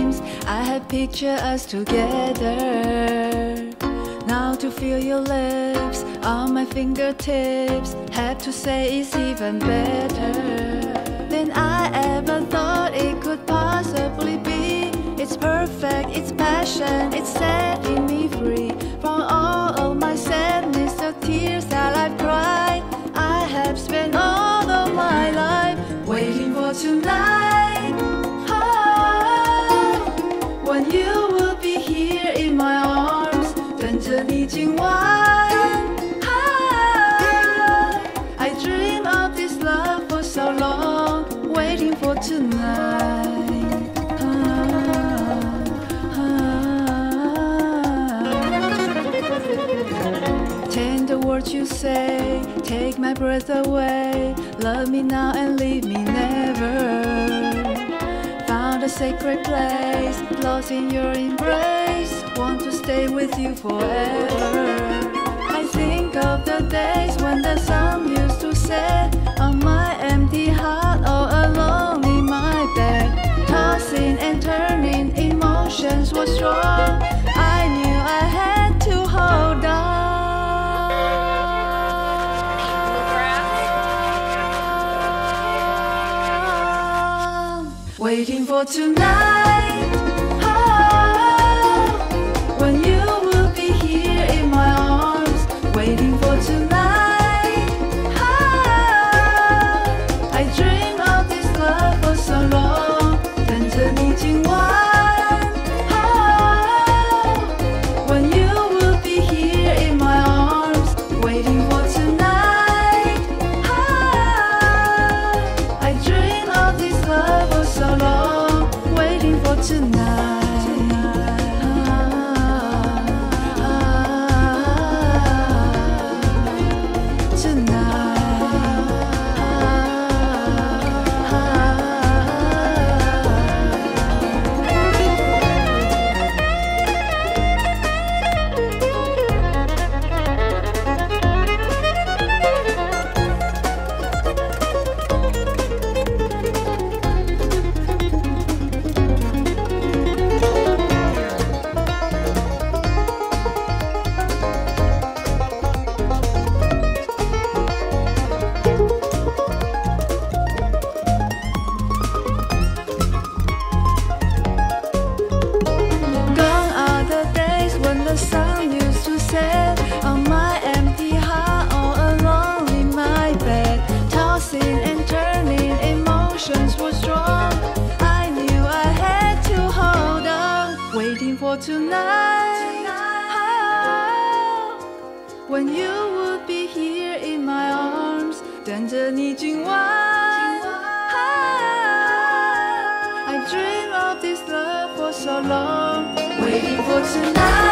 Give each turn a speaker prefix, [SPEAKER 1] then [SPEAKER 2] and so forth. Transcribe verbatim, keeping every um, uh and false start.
[SPEAKER 1] dreams. I had pictured us together. Now to feel your lips on my fingertips, have to say it's even better than I ever thought it could possibly be. It's perfect, it's passion, it's setting me free from all of my sadness, the tears that I've cried. I have spent all of my life waiting for tonight. Oh, when you will be here in my arms, 等着你今晚。I dream of this love for so long, waiting for tonight. Tender words you say, take my breath away. Love me now and leave me never. Found a sacred place, lost in your embrace. Want to stay with you forever. I think of the days when the sun used to set on my empty heart, all alone in my bed. Tossing and turning, emotions were strong. I knew I had to hold on. Waiting for tonight. Oh, when you will be here in my arms, waiting for tonight. Oh, I dream of this love for so long, 等着你今晚。Oh, when you will be here in my arms, waiting for tonight. Oh, I dream of this love for so long, waiting for tonight. Tonight, oh, when you would be here in my arms, 等着你今晚。I dream of this love for so long, waiting for tonight.